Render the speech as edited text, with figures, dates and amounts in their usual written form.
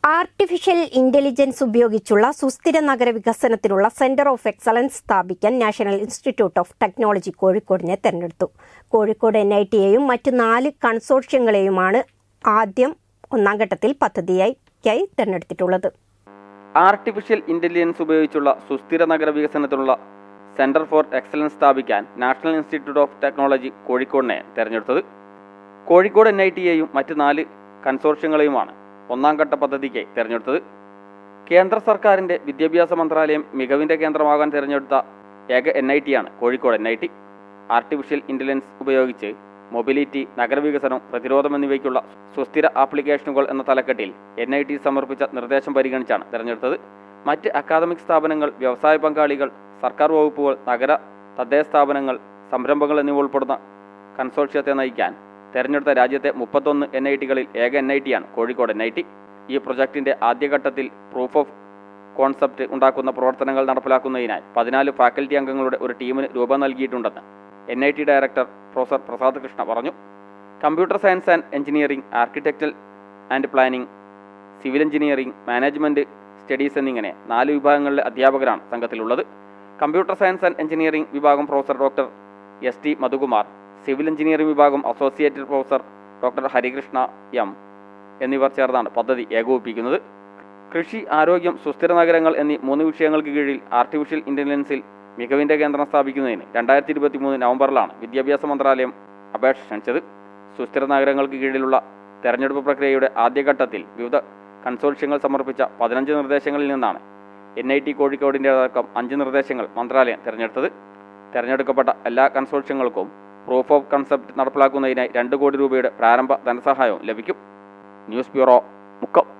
Artificial intelligence ഉപയോഗിച്ചുള്ള സുസ്ഥിര നഗര വികസനത്തിനുള്ള സെന്റർ ഓഫ് എക്സലൻസ് സ്ഥാപിക്കാൻ നാഷണൽ ഇൻസ്റ്റിറ്റ്യൂട്ട് ഓഫ് ടെക്നോളജി കോഴിക്കോടിനെ തെരഞ്ഞെടുത്തു. കോഴിക്കോട് NITയെയും മറ്റ് 4 കൺസോർഷ്യങ്ങളെയുമാണ് ആദ്യം ഒന്നാം ഘട്ടത്തിൽ പദ്ധതിയായി തെരഞ്ഞെടുത്തിട്ടുള്ളത്. ആർട്ടിഫിഷ്യൽ ഇന്റലിജൻസ് ഉപയോഗിച്ചുള്ള സുസ്ഥിര നഗര വികസനത്തിനുള്ള സെന്റർ ഫോർ എക്സലൻസ് സ്ഥാപിക്കാൻ നാഷണൽ ഇൻസ്റ്റിറ്റ്യൂട്ട് ഓഫ് ടെക്നോളജി കോഴിക്കോടിനെ തെരഞ്ഞെടുത്തത്. കോഴിക്കോട് NITയെയും മറ്റ് 4 കൺസോർഷ്യങ്ങളെയുമാണ് ഒന്നാം ഘട്ട പദ്ധതിക്ക് തിരഞ്ഞെടുത്തത്. കേന്ദ്ര സർക്കാരിൻ്റെ വിദ്യാഭ്യാസ മന്ത്രാലയം മികവിൻ്റെ കേന്ദ്രമാകാൻ തിരഞ്ഞെടുത്ത ഏക NITയാണ് കോഴിക്കോട് NIT. ആർട്ടിഫിഷ്യൽ ഇന്റലിജൻസ് ഉപയോഗിച്ച് മൊബിലിറ്റി, നഗരവികസനം, പ്രതിരോധം എന്നിവയ്ക്കുള്ള സുസ്ഥിര ആപ്ലിക്കേഷനുകൾ എന്ന തലക്കെട്ടിൽ NIT സമർപ്പിച്ച നിർദ്ദേശം പരിഗണിച്ചാണ് തിരഞ്ഞെടുത്തത്. മറ്റ് അക്കാദമിക് സ്ഥാപനങ്ങൾ, വ്യവസായ പങ്കാളികൾ, സർക്കാർ വകുപ്പുകൾ, നഗര തദ്ദേശ സ്ഥാപനങ്ങൾ, സംരംഭങ്ങൾ എന്നിവ ഉൾപ്പെടുന്ന കൺസോർഷ്യത്തെ നയിക്കാൻ തെരഞ്ഞെടുത്ത രാജ്യത്തെ 31 NITകളിൽ ഏക NITയാണ് കോഴിക്കോട് NIT. ഈ പ്രൊജക്ടിൻ്റെ ആദ്യഘട്ടത്തിൽ പ്രൂഫ് ഓഫ് കോൺസെപ്റ്റ് ഉണ്ടാക്കുന്ന പ്രവർത്തനങ്ങൾ നടപ്പിലാക്കുന്നതിനായി 14 ഫാക്കൽറ്റി അംഗങ്ങളുടെ ഒരു ടീമിന് രൂപം നൽകിയിട്ടുണ്ടെന്ന് NIT director professor Prasad Krishna പറഞ്ഞു. Computer science and engineering, architecture and planning, civil engineering, management studies എന്നിങ്ങനെ 4 വിഭാഗങ്ങളിലെ അധ്യാപകരാണ് സംഘത്തിലുള്ളത്. കമ്പ്യൂട്ടർ സയൻസ് ആൻഡ് എഞ്ചിനീയറിംഗ് വിഭാഗം professor doctor ST Madhukumar, civil engineering വിഭാഗം associate professor doctor Harikrishna M എന്നിവർ ചേർന്നാണ് പദ്ധതി ഏകോപിപ്പിക്കുന്നത്. കൃഷി, ആരോഗ്യം, സുസ്ഥിര നഗരങ്ങൾ എന്നീ 3 വിഷയങ്ങൾക്ക് കീഴിൽ ആർട്ടിഫിഷ്യൽ ഇന്റലിജൻസിൽ മികവിൻ്റെ കേന്ദ്രം സ്ഥാപിക്കുന്നതിന് 2023 നവംബറിലാണ് വിദ്യാഭ്യാസ മന്ത്രാലയം അപേക്ഷ ക്ഷണിച്ചത്. സുസ്ഥിര നഗരങ്ങൾക്ക് കീഴിലുള്ള തെരഞ്ഞെടുപ്പ് പ്രക്രിയയുടെ ആദ്യഘട്ടത്തിൽ വിവിധ കൺസോർഷ്യങ്ങൾ സമർപ്പിച്ച 15 നിർദ്ദേശങ്ങളിൽ നിന്നാണ് NIT കോഴിക്കോടിൻ്റെതടക്കം 5 നിർദ്ദേശങ്ങൾ മന്ത്രാലയം തിരഞ്ഞെടുത്തത്. തിരഞ്ഞെടുക്കപ്പെട്ട എല്ലാ കൺസോർഷ്യങ്ങൾക്കും പ്രൂഫ് ഓഫ് കൺസെപ്റ്റ് നടപ്പിലാക്കുന്നതിനായി 2 കോടി രൂപയുടെ പ്രാരംഭ ധനസഹായവും ലഭിക്കും. News bureau, Mukkam.